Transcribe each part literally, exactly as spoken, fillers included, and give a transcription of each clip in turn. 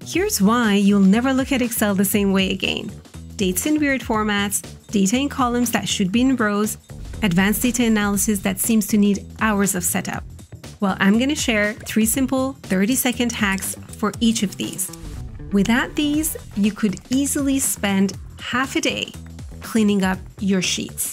Here's why you'll never look at Excel the same way again. Dates in weird formats, data in columns that should be in rows, advanced data analysis that seems to need hours of setup. Well, I'm going to share three simple thirty second hacks for each of these. Without these, you could easily spend half a day cleaning up your sheets.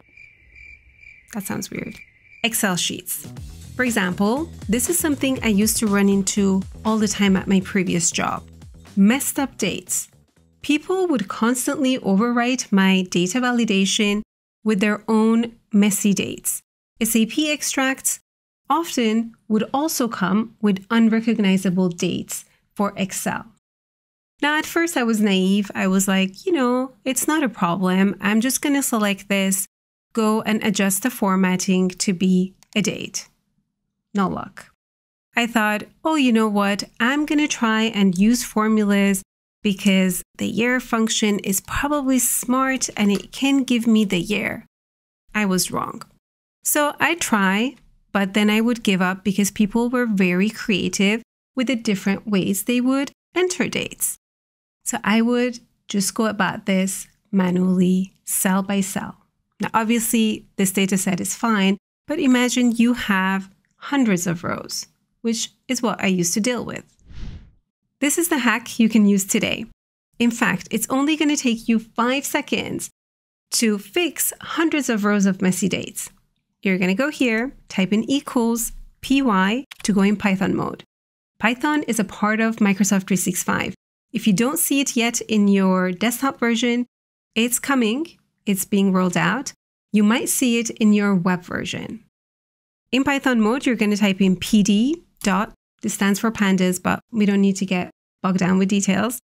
That sounds weird. Excel sheets. For example, this is something I used to run into all the time at my previous job. Messed up dates. People would constantly overwrite my data validation with their own messy dates. S A P extracts often would also come with unrecognizable dates for Excel. Now, at first I was naive. I was like, you know, it's not a problem. I'm just going to select this, go and adjust the formatting to be a date. No luck. I thought, oh, you know what? I'm going to try and use formulas because the year function is probably smart and it can give me the year. I was wrong. So I try, but then I would give up because people were very creative with the different ways they would enter dates. So I would just go about this manually, cell by cell. Now, obviously, this data set is fine, but imagine you have hundreds of rows, which is what I used to deal with. This is the hack you can use today. In fact, it's only going to take you five seconds to fix hundreds of rows of messy dates. You're going to go here, type in equals P Y to go in Python mode. Python is a part of Microsoft three sixty-five. If you don't see it yet in your desktop version, it's coming. It's being rolled out. You might see it in your web version. In Python mode, you're going to type in P D dot, this stands for Pandas, but we don't need to get bogged down with details,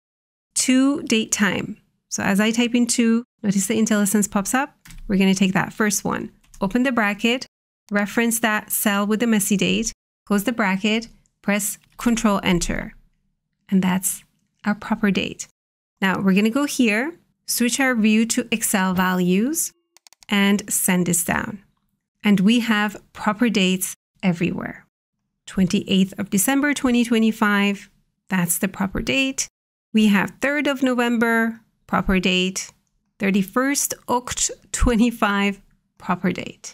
to date time. So as I type in two, notice the IntelliSense pops up. We're going to take that first one, open the bracket, reference that cell with the messy date, close the bracket, press Control Enter. And that's our proper date. Now we're going to go here, switch our view to Excel values, and send this down. And we have proper dates everywhere. twenty-eighth of December, twenty twenty-five, that's the proper date. We have third of November, proper date. thirty-first Oct twenty-five, proper date.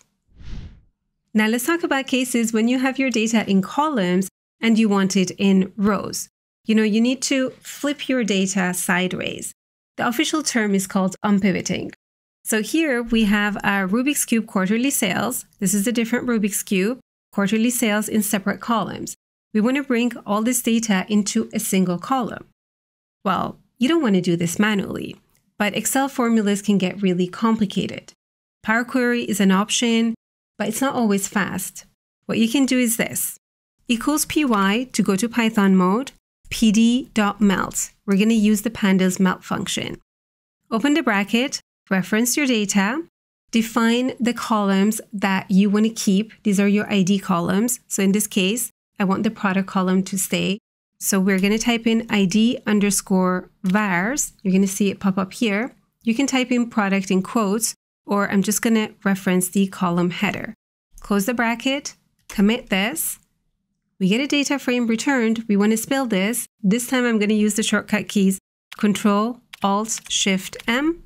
Now let's talk about cases when you have your data in columns and you want it in rows. You know, you need to flip your data sideways. The official term is called unpivoting. So here we have our Rubik's Cube quarterly sales. This is a different Rubik's Cube, quarterly sales in separate columns. We want to bring all this data into a single column. Well, you don't want to do this manually, but Excel formulas can get really complicated. Power Query is an option, but it's not always fast. What you can do is this, equals P Y to go to Python mode, P D dot melt. We're going to use the Pandas melt function. Open the bracket, reference your data, define the columns that you want to keep. These are your I D columns. So in this case, I want the product column to stay. So we're going to type in I D underscore vars. You're going to see it pop up here. You can type in product in quotes, or I'm just going to reference the column header. Close the bracket, commit this. We get a data frame returned. We want to spell this. This time I'm going to use the shortcut keys Control, Alt, Shift, M.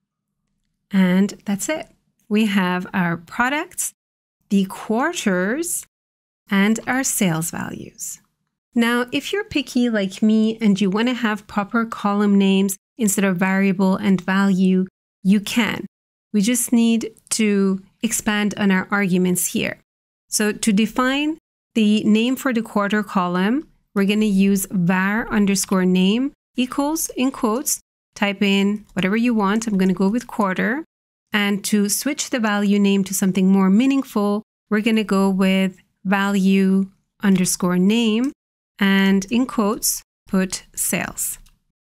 And that's it. We have our products, the quarters, and our sales values. Now, if you're picky like me and you want to have proper column names instead of variable and value, you can. We just need to expand on our arguments here. So to define the name for the quarter column, we're going to use var underscore name equals, in quotes, type in whatever you want. I'm going to go with quarter. And to switch the value name to something more meaningful, we're going to go with value underscore name and in quotes, put sales.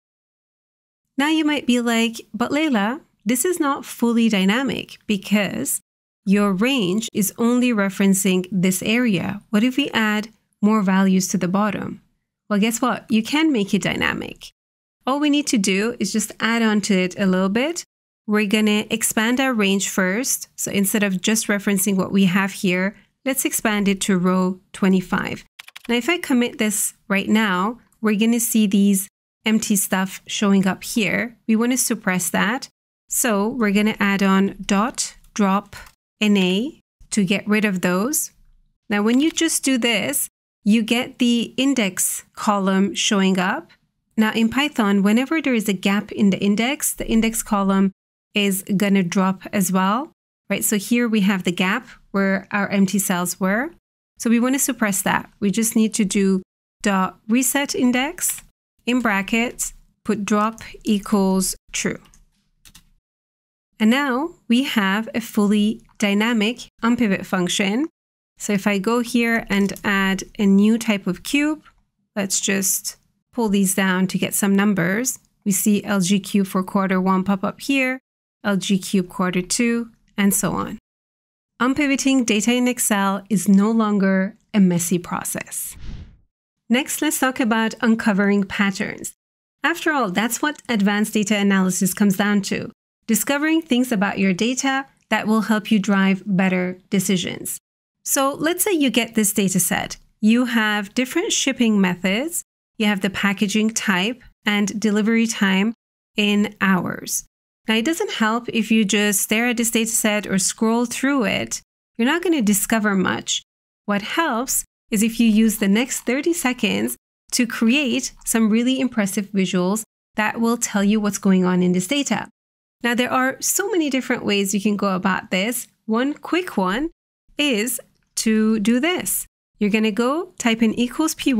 Now you might be like, but Leila, this is not fully dynamic because your range is only referencing this area. What if we add more values to the bottom? Well, guess what? You can make it dynamic. All we need to do is just add on to it a little bit. We're going to expand our range first. So instead of just referencing what we have here, let's expand it to row twenty-five. Now, if I commit this right now, we're going to see these empty stuff showing up here. We want to suppress that. So we're going to add on dot drop na to get rid of those. Now, when you just do this, you get the index column showing up. Now in Python, whenever there is a gap in the index, the index column is going to drop as well, right? So here we have the gap where our empty cells were. So we want to suppress that. We just need to do dot reset index in brackets, put drop equals true. And now we have a fully dynamic unpivot function. So if I go here and add a new type of cube, let's just pull these down to get some numbers. We see L G cube for quarter one pop up here, L G cube quarter two, and so on. Unpivoting data in Excel is no longer a messy process. Next, let's talk about uncovering patterns. After all, that's what advanced data analysis comes down to, discovering things about your data that will help you drive better decisions. So let's say you get this data set. You have different shipping methods. You have the packaging type and delivery time in hours. Now, it doesn't help if you just stare at this data set or scroll through it. You're not going to discover much. What helps is if you use the next thirty seconds to create some really impressive visuals that will tell you what's going on in this data. Now, there are so many different ways you can go about this. One quick one is to do this. You're going to go type in equals py,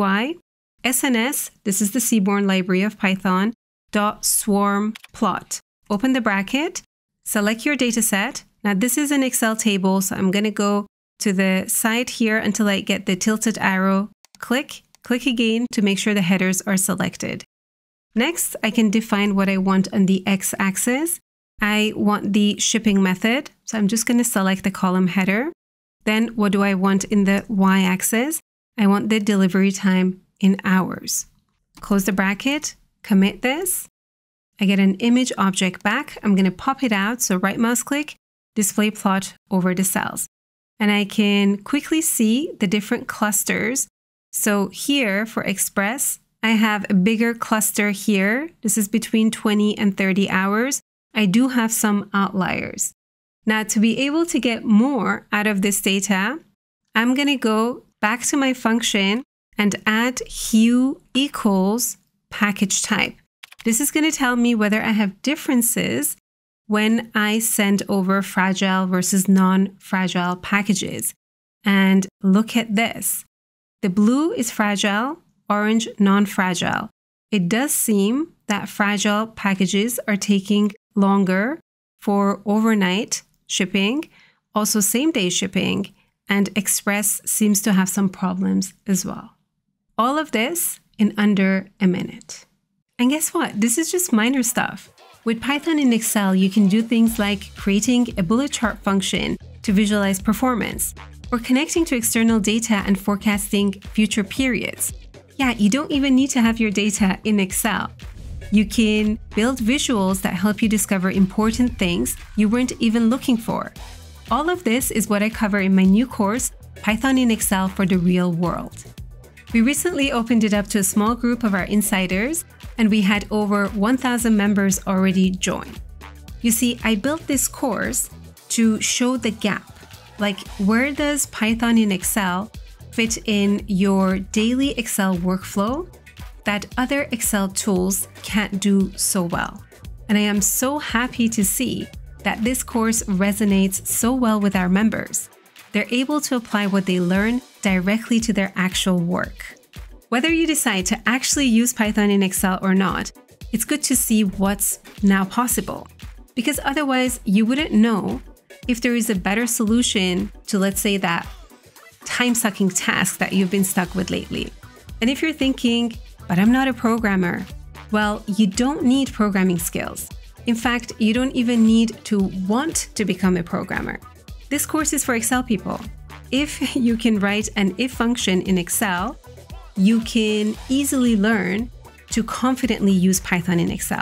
sns, this is the Seaborn library of Python, dot swarm plot. Open the bracket, select your data set. Now, this is an Excel table, so I'm going to go to the side here until I get the tilted arrow. Click, click again to make sure the headers are selected. Next, I can define what I want on the x-axis. I want the shipping method, so I'm just going to select the column header. Then what do I want in the y-axis? I want the delivery time in hours. Close the bracket, commit this. I get an image object back. I'm going to pop it out, so right mouse click, display plot over the cells. And I can quickly see the different clusters. So here for Express, I have a bigger cluster here. This is between twenty and thirty hours. I do have some outliers. Now, to be able to get more out of this data, I'm going to go back to my function and add hue equals package type. This is going to tell me whether I have differences when I send over fragile versus non-fragile packages. And look at this. The blue is fragile, orange non-fragile. It does seem that fragile packages are taking longer for overnight shipping, also same-day shipping, and Express seems to have some problems as well. All of this in under a minute. And guess what? This is just minor stuff. With Python in Excel, you can do things like creating a bullet chart function to visualize performance, or connecting to external data and forecasting future periods. Yeah, you don't even need to have your data in Excel. You can build visuals that help you discover important things you weren't even looking for. All of this is what I cover in my new course, Python in Excel for the Real World. We recently opened it up to a small group of our insiders, and we had over one thousand members already join. You see, I built this course to show the gap, like where does Python in Excel fit in your daily Excel workflow that other Excel tools can't do so well. And I am so happy to see that this course resonates so well with our members. They're able to apply what they learn directly to their actual work. Whether you decide to actually use Python in Excel or not, it's good to see what's now possible, because otherwise you wouldn't know if there is a better solution to, let's say, that time-sucking task that you've been stuck with lately. And if you're thinking, but I'm not a programmer, well, you don't need programming skills. In fact, you don't even need to want to become a programmer. This course is for Excel people. If you can write an if function in Excel, you can easily learn to confidently use Python in Excel.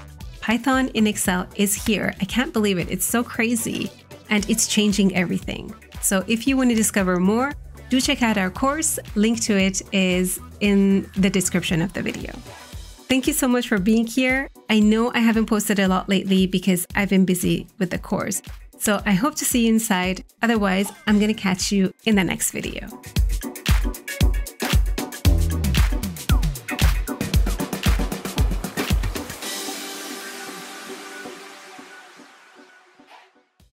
Python in Excel is here. I can't believe it. It's so crazy, and it's changing everything. So if you want to discover more, Do check out our course. Link to it is in the description of the video. Thank you so much for being here. I know I haven't posted a lot lately because I've been busy with the course. So I hope to see you inside. Otherwise, I'm going to catch you in the next video.